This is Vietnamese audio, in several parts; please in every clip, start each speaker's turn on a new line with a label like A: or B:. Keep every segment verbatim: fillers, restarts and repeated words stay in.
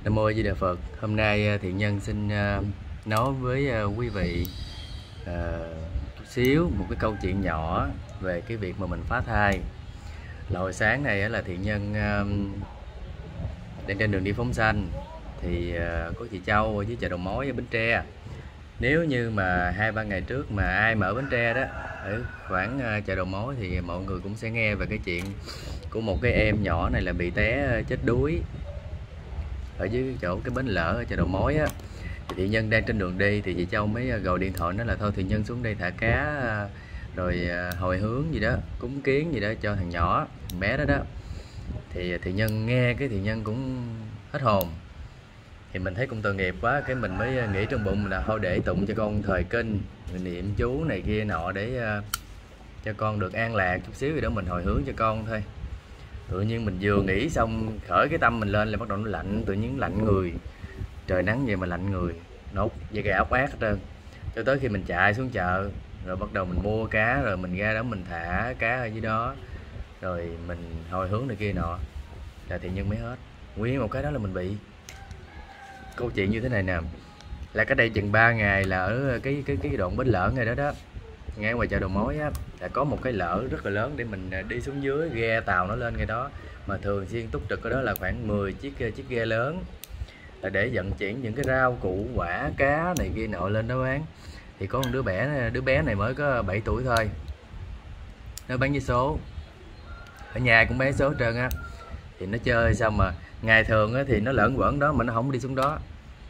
A: Nam mô A Di Đà Phật. Hôm nay Thiện Nhân xin nói với quý vị uh, chút xíu một cái câu chuyện nhỏ về cái việc mà mình phá thai. Là hồi sáng này là Thiện Nhân uh, đang trên đường đi phóng sanh thì uh, có chị Châu ở dưới chợ Đầu Mối ở Bến Tre. Nếu như mà hai ba ngày trước mà ai mà ở Bến Tre đó, ở khoảng uh, chợ Đầu Mối thì mọi người cũng sẽ nghe về cái chuyện của một cái em nhỏ này là bị té chết đuối ở dưới chỗ cái bến lỡ ở chợ Đầu Mối á. Thì Thiện Nhân đang trên đường đi thì chị Châu mới gọi điện thoại nói là thôi Thiện Nhân xuống đây thả cá rồi hồi hướng gì đó, cúng kiến gì đó cho thằng nhỏ, thằng bé đó đó. Thì Thiện Nhân nghe cái Thiện Nhân cũng hết hồn. Thì mình thấy cũng tội nghiệp quá, cái mình mới nghĩ trong bụng là thôi để tụng cho con thời kinh, mình niệm chú này kia nọ để uh, cho con được an lạc chút xíu gì đó, mình hồi hướng cho con thôi. Tự nhiên mình vừa nghĩ xong khởi cái tâm mình lên là bắt đầu nó lạnh, tự nhiên lạnh người, trời nắng vậy mà lạnh người, nốt dây gà ốc ác hết trơn. Cho tới khi mình chạy xuống chợ rồi bắt đầu mình mua cá, rồi mình ra đó mình thả cá ở dưới đó, rồi mình hồi hướng này kia nọ là Thiện Nhân mới hết. Nguyên một cái đó là mình bị câu chuyện như thế này nè, là cách đây chừng ba ngày là ở cái cái cái đoạn bến lỡ ngay đó đó, ngay ngoài chợ Đầu Mối á, là có một cái lỡ rất là lớn để mình đi xuống dưới ghe tàu nó lên ngay đó, mà thường xuyên túc trực ở đó là khoảng mười chiếc chiếc ghe lớn là để vận chuyển những cái rau củ quả cá này kia nọ lên đó bán. Thì có một đứa bé đứa bé này mới có bảy tuổi thôi, nó bán vé số, ở nhà cũng bán số hết trơn á. Thì nó chơi xong mà ngày thường á thì nó lởn quẩn đó mà nó không đi xuống đó,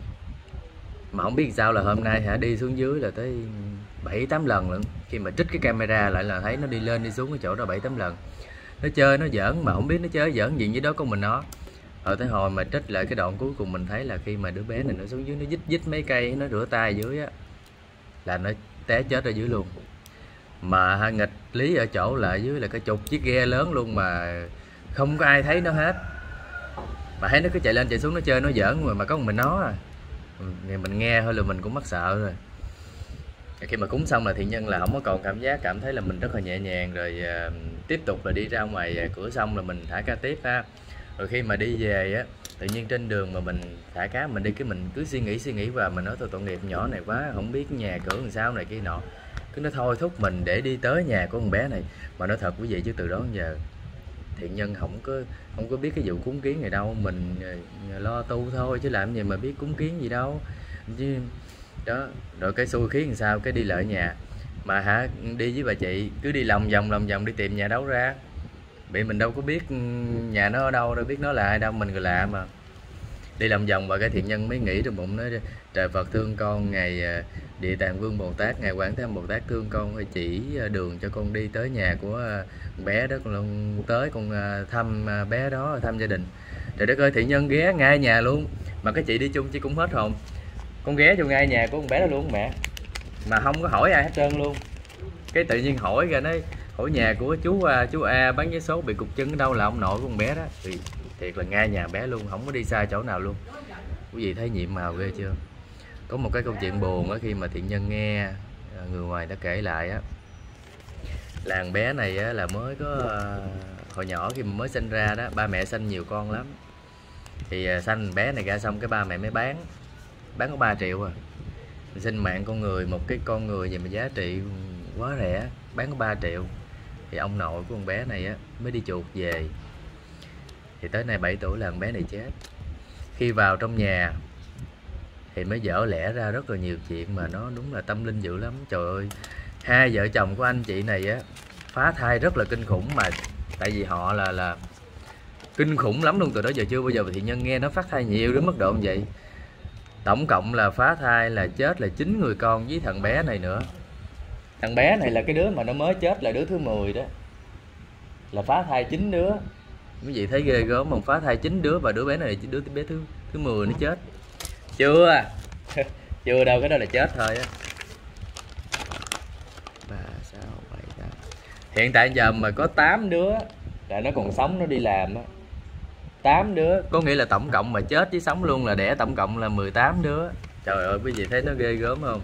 A: mà không biết sao là hôm nay hả đi xuống dưới là tới bảy tám lần lận. Khi mà trích cái camera lại là thấy nó đi lên đi xuống cái chỗ đó bảy tám lần. Nó chơi nó giỡn mà không biết nó chơi giỡn gì với đó con mình nó. Rồi tới hồi mà trích lại cái đoạn cuối cùng mình thấy là khi mà đứa bé này nó xuống dưới nó dít dít mấy cây, nó rửa tay dưới á, là nó té chết ở dưới luôn. Mà nghịch lý ở chỗ là dưới là cái chục chiếc ghe lớn luôn mà không có ai thấy nó hết. Mà thấy nó cứ chạy lên chạy xuống nó chơi nó giỡn mà, mà có một mình nó à. Thì mình nghe thôi là mình cũng mắc sợ rồi. Khi mà cúng xong là Thiện Nhân là không có còn cảm giác, cảm thấy là mình rất là nhẹ nhàng. Rồi uh, tiếp tục là đi ra ngoài uh, cửa xong là mình thả cá tiếp ha. Rồi khi mà đi về á, tự nhiên trên đường mà mình thả cá mình đi, cái mình cứ suy nghĩ suy nghĩ và mình nói thôi tội nghiệp nhỏ này quá, không biết nhà cửa làm sao này kia nọ, cứ nó thôi thúc mình để đi tới nhà của con bé này. Mà nói thật quý vị chứ từ đó đến giờ Thiện Nhân không có không có biết cái vụ cúng kiến này đâu, mình uh, lo tu thôi chứ làm gì mà biết cúng kiến gì đâu chứ đó. Rồi cái xui khí làm sao cái đi lợi nhà mà hả, đi với bà chị cứ đi lòng vòng lòng vòng đi tìm nhà đâu ra, bị mình đâu có biết nhà nó ở đâu, đâu biết nó là ai đâu, mình người lạ mà đi lòng vòng. Và cái Thiện Nhân mới nghĩ trong bụng nói trời Phật thương con, ngày Địa Tạng Vương Bồ Tát, ngày Quán Thế Âm Bồ Tát thương con, phải chỉ đường cho con đi tới nhà của bé đó, con tới con thăm bé đó, thăm gia đình. Trời đất ơi, Thiện Nhân ghé ngay nhà luôn, mà cái chị đi chung chị cũng hết hồn, con ghé vô ngay nhà của con bé đó luôn mẹ, mà không có hỏi ai hết trơn luôn. Cái tự nhiên hỏi ra nói hỏi nhà của chú chú A bán vé số bị cục chân ở đâu, là ông nội của con bé đó. Thì thiệt là ngay nhà bé luôn, không có đi xa chỗ nào luôn. Quý vị thấy nhiệm màu ghê chưa? Có một cái câu chuyện buồn á, khi mà Thiện Nhân nghe người ngoài đã kể lại á, là thằng bé này á, là mới có hồi nhỏ khi mà mới sinh ra đó, ba mẹ sinh nhiều con lắm. Thì sanh bé này ra xong cái ba mẹ mới bán bán có ba triệu à. Mình sinh mạng con người, một cái con người gì mà giá trị quá rẻ, bán có ba triệu. Thì ông nội của con bé này á mới đi chuột về. Thì tới nay bảy tuổi là con bé này chết. Khi vào trong nhà thì mới dở lẽ ra rất là nhiều chuyện mà nó đúng là tâm linh dữ lắm. Trời ơi, hai vợ chồng của anh chị này á phá thai rất là kinh khủng, mà tại vì họ là là kinh khủng lắm luôn. Từ đó giờ chưa bao giờ Thiện Nhân nghe nó phát thai nhiều đến mức độ như vậy. Tổng cộng là phá thai là chết là chín người con với thằng bé này nữa. Thằng bé này là cái đứa mà nó mới chết là đứa thứ mười đó, là phá thai chín đứa. Quý vị thấy ghê gớm không? Phá thai chín đứa và đứa bé này đứa bé thứ thứ mười nó chết. Chưa chưa đâu, cái đó là chết thôi á. Ba sáu bảy tám. Hiện tại giờ mà có tám đứa là nó còn sống, nó đi làm á. tám đứa, có nghĩa là tổng cộng mà chết với sống luôn là đẻ tổng cộng là mười tám đứa. Trời ơi, quý vị thấy nó ghê gớm không?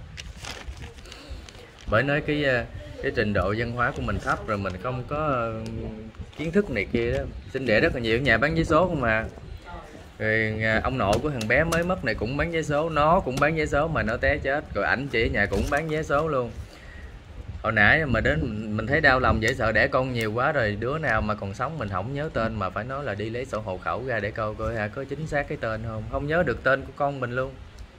A: Bởi nói cái cái trình độ văn hóa của mình thấp, rồi mình không có kiến thức này kia đó. Sinh đẻ rất là nhiều, nhà bán vé số không mà. Rồi à, ông nội của thằng bé mới mất này cũng bán vé số, nó cũng bán vé số mà nó té chết, rồi ảnh chị ở nhà cũng bán vé số luôn. Hồi nãy mà đến mình thấy đau lòng dễ sợ, đẻ con nhiều quá rồi, đứa nào mà còn sống mình không nhớ tên mà phải nói là đi lấy sổ hộ khẩu ra để coi coi ha, có chính xác cái tên không, không nhớ được tên của con mình luôn.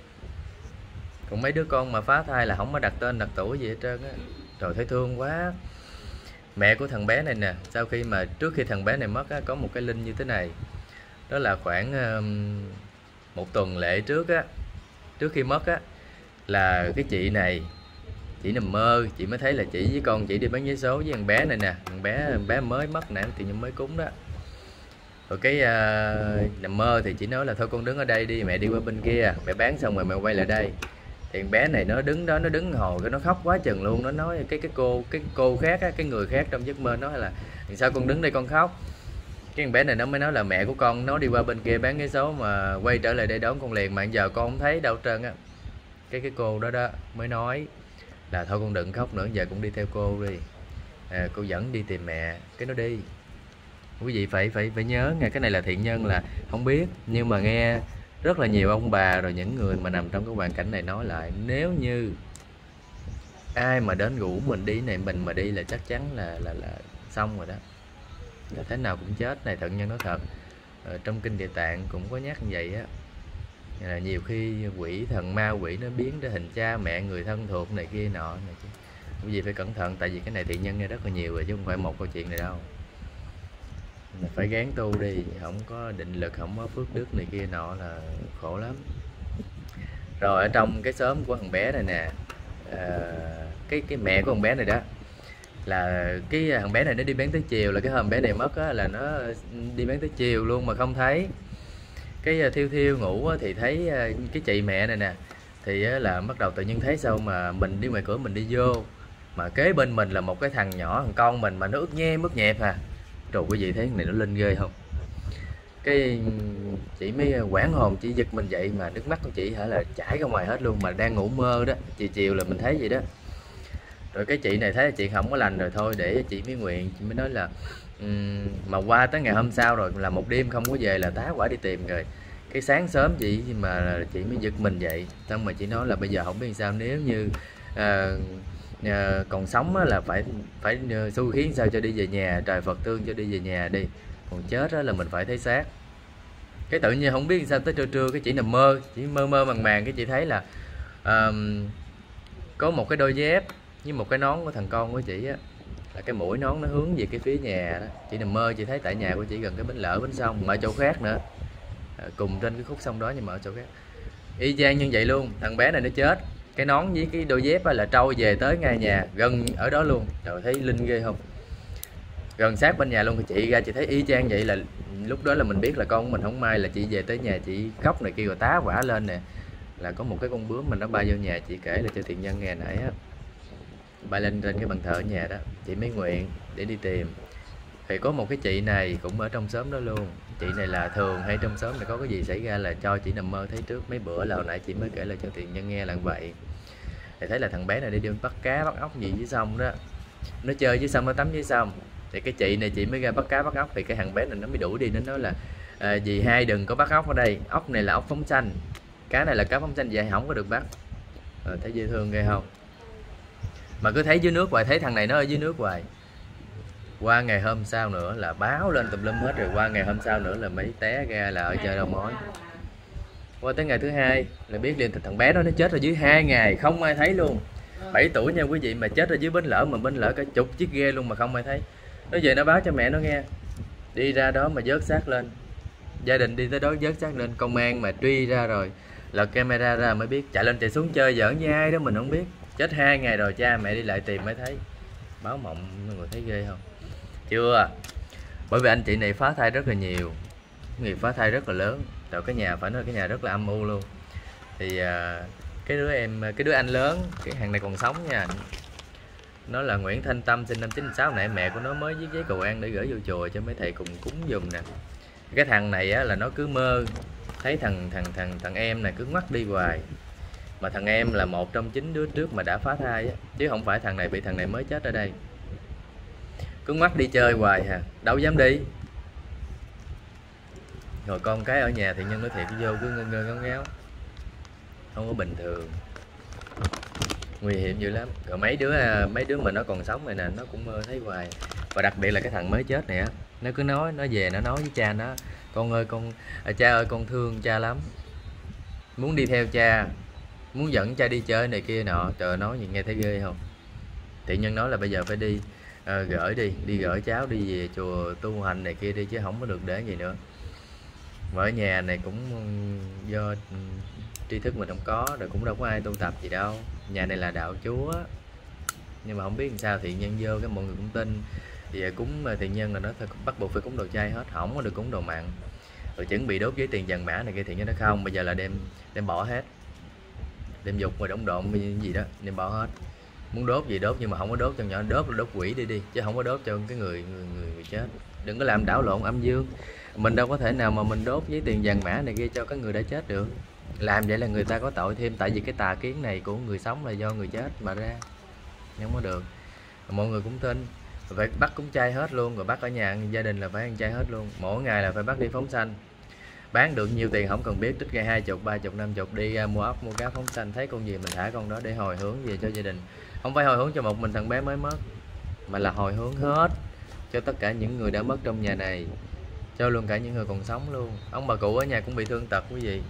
A: Còn mấy đứa con mà phá thai là không có đặt tên đặt tuổi gì hết trơn á. Trời, thấy thương quá. Mẹ của thằng bé này nè, sau khi mà trước khi thằng bé này mất á, có một cái link như thế này. Đó là khoảng um, một tuần lễ trước á, trước khi mất á, là cái chị này, chị nằm mơ, chị mới thấy là chị với con chị đi bán vé số với thằng bé này nè. Thằng bé thằng bé mới mất nè, thì mới cúng đó. Rồi cái uh, nằm mơ thì chị nói là thôi con đứng ở đây đi, mẹ đi qua bên kia, mẹ bán xong rồi mẹ quay lại đây. Thì thằng bé này nó đứng đó, nó đứng hồi cái nó khóc quá chừng luôn. Nó nói cái cái cô cái cô khác á, cái người khác trong giấc mơ nói là sao con đứng đây con khóc. Cái thằng bé này nó mới nói là mẹ của con nó đi qua bên kia bán cái số mà quay trở lại đây đón con liền, mà giờ con không thấy đâu trơn á. Cái cái cô đó đó mới nói là thôi con đừng khóc nữa, giờ cũng đi theo cô đi, à, cô dẫn đi tìm mẹ. Cái nó đi. Quý vị phải phải phải nhớ nghe, cái này là thiện nhân là không biết, nhưng mà nghe rất là nhiều ông bà rồi những người mà nằm trong cái hoàn cảnh này nói lại, nếu như ai mà đến rủ mình đi này, mình mà đi là chắc chắn là là là xong rồi đó, là thế nào cũng chết. Này thận nhân nói thật, ở trong kinh Địa Tạng cũng có nhắc như vậy á, là nhiều khi quỷ thần ma quỷ nó biến ra hình cha mẹ người thân thuộc này kia nọ này chứ. Quý vị phải cẩn thận, tại vì cái này thiện nhân nghe rất là nhiều rồi chứ không phải một câu chuyện này đâu. Mình phải gán tu đi, không có định lực, không có phước đức này kia nọ là khổ lắm. Rồi ở trong cái xóm của thằng bé này nè, à, cái cái mẹ của thằng bé này đó, là cái thằng bé này nó đi bán tới chiều, là cái hôm bé này mất á, là nó đi bán tới chiều luôn mà không thấy. Cái thiêu thiêu ngủ á, thì thấy cái chị mẹ này nè, thì là bắt đầu tự nhiên thấy sao mà mình đi ngoài cửa mình đi vô, mà kế bên mình là một cái thằng nhỏ, thằng con mình mà nó ướt nhem ướt nhẹp à. Trời, quý vị thấy cái này nó linh ghê không? Cái chị mới quảng hồn, chị giật mình dậy mà nước mắt của chị hả là chảy ra ngoài hết luôn, mà đang ngủ mơ đó, chiều chiều là mình thấy vậy đó. Rồi cái chị này thấy chị không có lành rồi, thôi để chị mới nguyện, chị mới nói là um, mà qua tới ngày hôm sau rồi là một đêm không có về là tá quả đi tìm rồi. Cái sáng sớm chị mà chị mới giật mình dậy, xong mà chị nói là bây giờ không biết sao, nếu như uh, uh, còn sống là phải phải xui khiến sao cho đi về nhà, trời Phật thương cho đi về nhà đi, còn chết đó là mình phải thấy xác. Cái tự nhiên không biết sao tới trưa trưa cái chị nằm mơ, chị mơ mơ màng màng, cái chị thấy là uh, có một cái đôi dép với một cái nón của thằng con của chị á, là cái mũi nón nó hướng về cái phía nhà đó. Chị nằm mơ chị thấy tại nhà của chị gần cái bến lỡ bến sông, mà ở chỗ khác nữa, à, cùng trên cái khúc sông đó nhưng mà ở chỗ khác. Y chang như vậy luôn, thằng bé này nó chết, cái nón với cái đôi dép là trôi về tới ngay nhà gần ở đó luôn. Trời, thấy linh ghê không? Gần sát bên nhà luôn. Thì chị ra chị thấy y chang vậy, là lúc đó là mình biết là con của mình không may, là chị về tới nhà chị khóc này kia rồi tá quả lên nè, là có một cái con bướm mình nó bay vô nhà. Chị kể là cho thiện nhân nghe nãy á, bay lên trên cái bàn thờ ở nhà đó, chị mới nguyện để đi tìm. Thì có một cái chị này cũng ở trong xóm đó luôn. Chị này là thường hay trong xóm này có cái gì xảy ra là cho chị nằm mơ thấy trước. Mấy bữa là hồi nãy chị mới kể lại cho thiện nhân nghe là vậy. Thì thấy là thằng bé này đi đi bắt cá bắt ốc gì dưới sông đó, nó chơi dưới sông, nó tắm dưới sông. Thì cái chị này chị mới ra bắt cá bắt ốc, thì cái thằng bé này nó mới đuổi đi, nó nói là à, dì hai đừng có bắt ốc ở đây, ốc này là ốc phóng xanh, cá này là cá phóng xanh, vậy không có được bắt. À, thấy dễ thương ghê không? Mà cứ thấy dưới nước hoài, thấy thằng này nó ở dưới nước hoài. Qua ngày hôm sau nữa là báo lên tùm lum hết rồi, qua ngày hôm sau nữa là mấy té ra là ở chợ đầu mối. Qua tới ngày thứ hai là biết liền, thằng bé đó nó chết ở dưới hai ngày không ai thấy luôn. Bảy tuổi nha quý vị, mà chết ở dưới bến lỡ, mà bến lỡ cả chục chiếc ghe luôn mà không ai thấy. Nó về nó báo cho mẹ nó nghe, đi ra đó mà vớt xác lên, gia đình đi tới đó vớt xác lên, công an mà truy ra rồi, lật camera ra mới biết, chạy lên chạy xuống chơi giỡn với ai đó mình không biết. Chết hai ngày rồi cha mẹ đi lại tìm mới thấy. Báo mộng, mọi người thấy ghê không? Chưa. Bởi vì anh chị này phá thai rất là nhiều, người phá thai rất là lớn, rồi cái nhà phải nói cái nhà rất là âm u luôn. Thì à, cái đứa em, cái đứa anh lớn, cái hàng này còn sống nha, nó là Nguyễn Thanh Tâm, sinh năm chín sáu. Nãy mẹ của nó mới viết giấy cầu an để gửi vô chùa cho mấy thầy cùng cúng giùm nè. Cái thằng này á, là nó cứ mơ thấy thằng thằng thằng thằng em này cứ ngoắt đi hoài. Mà thằng em là một trong chín đứa trước mà đã phá thai á, chứ không phải thằng này bị thằng này mới chết ở đây. Cứ ngoắt đi chơi hoài hà, đâu dám đi. Rồi con cái ở nhà thì nhân nói thiệt vô cứ ngơ ngơ ngáo ngáo, không có bình thường, nguy hiểm dữ lắm. Rồi mấy đứa mấy đứa mà nó còn sống này nè nó cũng mơ thấy hoài. Và đặc biệt là cái thằng mới chết này á, nó cứ nói, nó về nó nói với cha nó: con ơi con à, cha ơi con thương cha lắm, muốn đi theo cha, muốn dẫn cha đi chơi này kia nọ. Trời, nói gì nghe thấy ghê không? Thì nhân nói là bây giờ phải đi à, gửi đi đi gửi cháu đi về chùa tu hành này kia đi, chứ không có được để gì nữa. Mà ở nhà này cũng do tri thức mình không có, rồi cũng đâu có ai tu tập gì đâu. Nhà này là đạo Chúa, nhưng mà không biết làm sao thiện nhân vô cái mọi người cũng tin. Thì cúng thiện nhân là nó bắt buộc phải cúng đồ chay hết, không có được cúng đồ mặn. Rồi chuẩn bị đốt giấy tiền vàng mã này kia, thiện nhân nó không, bây giờ là đem đem bỏ hết, đem dục rồi đống độn gì đó đem bỏ hết. Muốn đốt gì đốt, nhưng mà không có đốt cho nhỏ, đốt là đốt quỷ đi đi, chứ không có đốt cho cái người người, người, người chết. Đừng có làm đảo lộn âm dương. Mình đâu có thể nào mà mình đốt giấy tiền vàng mã này kia cho các người đã chết được. Làm vậy là người ta có tội thêm, tại vì cái tà kiến này của người sống là do người chết mà ra, không có được. Mọi người cũng tin, phải bắt cúng chay hết luôn. Rồi bắt ở nhà gia đình là phải ăn chay hết luôn. Mỗi ngày là phải bắt đi phóng sanh, bán được nhiều tiền không cần biết, trích ra hai chục ba chục năm chục đi uh, mua ốc mua cá phóng sanh, thấy con gì mình thả con đó để hồi hướng về cho gia đình. Không phải hồi hướng cho một mình thằng bé mới mất, mà là hồi hướng hết cho tất cả những người đã mất trong nhà này, cho luôn cả những người còn sống luôn. Ông bà cụ ở nhà cũng bị thương tật quý vị,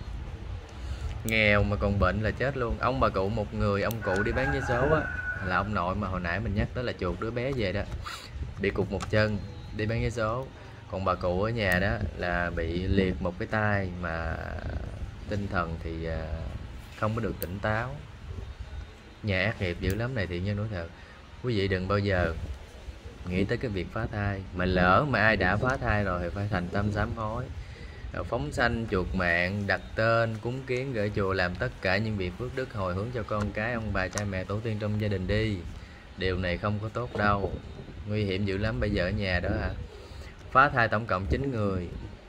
A: nghèo mà còn bệnh là chết luôn. Ông bà cụ, một người ông cụ đi bán vé số á, là ông nội mà hồi nãy mình nhắc tới là chuột đứa bé về đó, bị cụt một chân đi bán vé số. Còn bà cụ ở nhà đó là bị liệt một cái tay, mà tinh thần thì không có được tỉnh táo. Nhà ác nghiệp dữ lắm này, thiện nhân nói thật. Quý vị đừng bao giờ nghĩ tới cái việc phá thai, mà lỡ mà ai đã phá thai rồi thì phải thành tâm sám hối, phóng sanh chuột mạng, đặt tên, cúng kiến, gửi chùa, làm tất cả những việc phước đức hồi hướng cho con cái, ông bà, cha mẹ, tổ tiên trong gia đình đi. Điều này không có tốt đâu, nguy hiểm dữ lắm. Bây giờ ở nhà đó hả, phá thai tổng cộng chín người.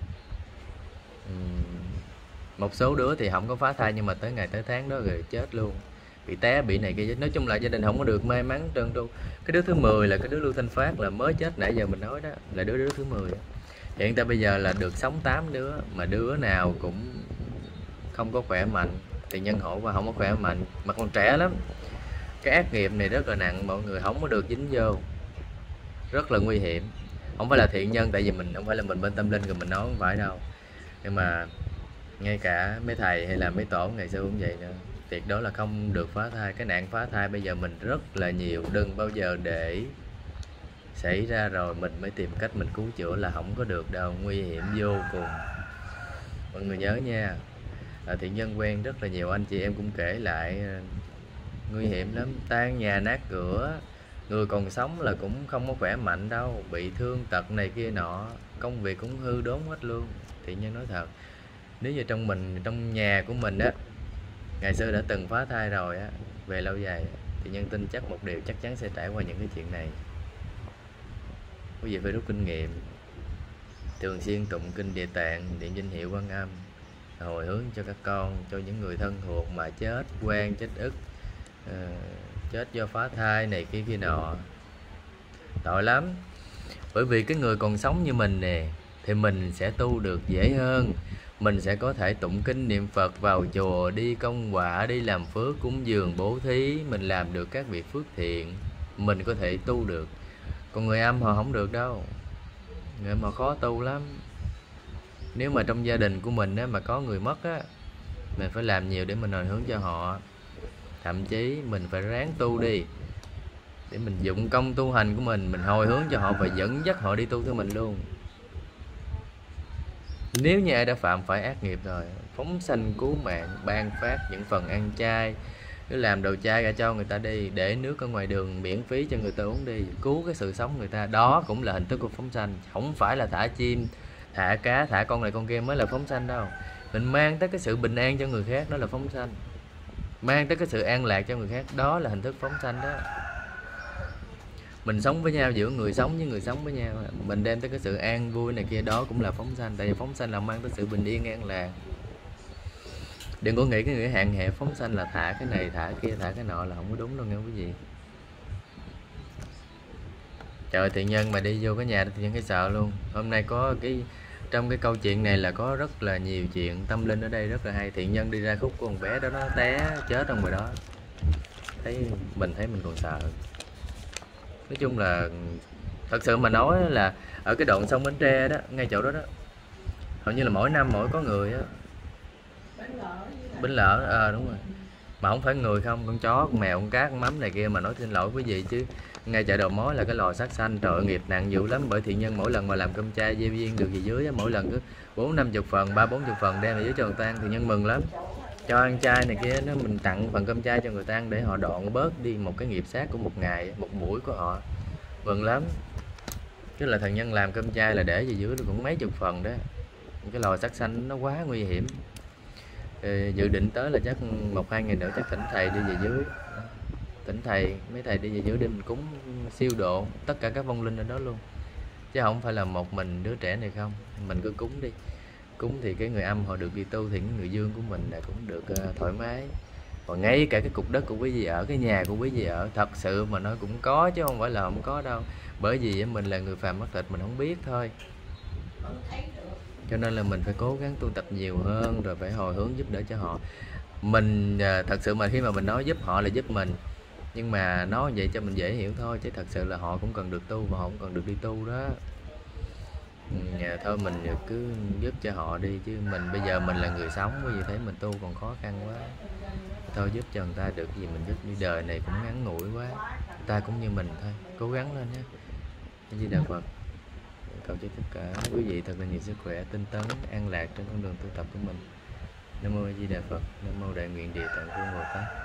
A: Một số đứa thì không có phá thai, nhưng mà tới ngày tới tháng đó rồi chết luôn, bị té bị này kia. Nói chung là gia đình không có được may mắn trơn tru. Cái đứa thứ mười là cái đứa Lưu Thanh Phát là mới chết nãy giờ mình nói đó, là đứa đứa thứ mười. Hiện tại bây giờ là được sống tám đứa, mà đứa nào cũng không có khỏe mạnh. Thì nhân hộ và không có khỏe mạnh, mà còn trẻ lắm. Cái ác nghiệp này rất là nặng, mọi người không có được dính vô, rất là nguy hiểm. Không phải là thiện nhân, tại vì mình không phải là mình bên tâm linh rồi mình nói không phải đâu. Nhưng mà ngay cả mấy thầy hay là mấy tổ ngày xưa cũng vậy nữa, tuyệt đối là không được phá thai. Cái nạn phá thai bây giờ mình rất là nhiều, đừng bao giờ để xảy ra rồi mình mới tìm cách mình cứu chữa, là không có được đâu, nguy hiểm vô cùng. Mọi người nhớ nha. À, thiện nhân quen rất là nhiều anh chị em cũng kể lại, nguy hiểm lắm, tan nhà nát cửa. Người còn sống là cũng không có khỏe mạnh đâu, bị thương tật này kia nọ, công việc cũng hư đốn hết luôn. Thiện nhân nói thật, nếu như trong mình, trong nhà của mình á, ngày xưa đã từng phá thai rồi á, về lâu dài thì nhân tin chắc một điều, chắc chắn sẽ trải qua những cái chuyện này. Quý vị phải rút kinh nghiệm, thường xuyên tụng kinh Địa Tạng, niệm danh hiệu Quan Âm, hồi hướng cho các con, cho những người thân thuộc mà chết quan, chết ức, uh, chết do phá thai này kia kia nọ, tội lắm. Bởi vì cái người còn sống như mình nè, thì mình sẽ tu được dễ hơn. Mình sẽ có thể tụng kinh niệm Phật, vào chùa, đi công quả, đi làm phước, cúng dường, bố thí. Mình làm được các việc phước thiện, mình có thể tu được. Còn người âm họ không được đâu, người âm họ khó tu lắm. Nếu mà trong gia đình của mình á, mà có người mất á, mình phải làm nhiều để mình hồi hướng cho họ. Thậm chí mình phải ráng tu đi, để mình dụng công tu hành của mình, mình hồi hướng cho họ và dẫn dắt họ đi tu theo mình luôn. Nếu như ai đã phạm phải ác nghiệp rồi, phóng sanh cứu mạng, ban phát những phần ăn chay, cứ làm đồ chay ra cho người ta đi, để nước ở ngoài đường miễn phí cho người ta uống đi, cứu cái sự sống người ta, đó cũng là hình thức của phóng sanh. Không phải là thả chim, thả cá, thả con này con kia mới là phóng sanh đâu. Mình mang tới cái sự bình an cho người khác, đó là phóng sanh. Mang tới cái sự an lạc cho người khác, đó là hình thức phóng sanh đó. Mình sống với nhau, giữa người sống với người sống với nhau, mình đem tới cái sự an vui này kia, đó cũng là phóng sanh. Tại vì phóng sanh là mang tới sự bình yên an lạc. Đừng có nghĩ cái nghĩa hạn hẹp phóng sanh là thả cái này, thả kia, thả cái nọ là không có đúng đâu nghe quý vị. Trời, thiện nhân mà đi vô cái nhà thì nhân cái sợ luôn. Hôm nay có cái trong cái câu chuyện này là có rất là nhiều chuyện tâm linh ở đây rất là hay. Thiện nhân đi ra khúc của con bé đó, nó té chết trong ngoài đó, thấy mình thấy mình còn sợ. Nói chung là thật sự mà nói là ở cái đoạn sông Bến Tre đó, ngay chỗ đó đó, hầu như là mỗi năm mỗi có người á. Bến Lỡ, à, đúng rồi. Mà không phải người không, con chó, con mèo, con cá, con mắm này kia. Mà nói xin lỗi quý vị chứ ngay chợ đầu mối là cái lò sát sanh, trời ơi, nghiệp nặng dữ lắm. Bởi Thiện Nhân mỗi lần mà làm cơm chay gieo viên được gì dưới á, mỗi lần cứ bốn năm chục phần, ba bốn chục phần đem về dưới cho người ta ăn, Thiện Nhân mừng lắm. Cho ăn chay này kia, nó mình tặng phần cơm chay cho người ta ăn để họ đoạn bớt đi một cái nghiệp sát của một ngày, một buổi của họ, mừng lắm. Chứ là Thiện Nhân làm cơm chay là để về dưới nó cũng mấy chục phần đó. Cái lò sát sanh nó quá nguy hiểm. Ừ, dự định tới là chắc một hai ngày nữa chắc thỉnh thầy đi về dưới, thỉnh thầy mấy thầy đi về dưới để mình cúng siêu độ tất cả các vong linh ở đó luôn, chứ không phải là một mình đứa trẻ này không. Mình cứ cúng đi, cúng thì cái người âm họ được đi tu, thì người dương của mình là cũng được uh, thoải mái. Còn ngay cả cái cục đất của quý vị ở, cái nhà của quý vị ở, thật sự mà nó cũng có chứ không phải là không có đâu. Bởi vì mình là người phàm mất thịt, mình không biết thôi. Cho nên là mình phải cố gắng tu tập nhiều hơn, rồi phải hồi hướng giúp đỡ cho họ. Mình à, thật sự mà khi mà mình nói giúp họ là giúp mình, nhưng mà nói vậy cho mình dễ hiểu thôi, chứ thật sự là họ cũng cần được tu, và họ cũng cần được đi tu đó. À, thôi mình cứ giúp cho họ đi, chứ mình bây giờ mình là người sống, bởi vì thấy mình tu còn khó khăn quá. Thôi giúp cho người ta được gì mình giúp đi, đời này cũng ngắn ngủi quá, người ta cũng như mình thôi, cố gắng lên nhé. A Di Đà Phật. Cầu cho tất cả quý vị thật là nhiều sức khỏe, tinh tấn, an lạc trên con đường tu tập của mình. Nam mô A Di Đà Phật. Nam mô Đại Nguyện Địa Tạng Vương Bồ Tát.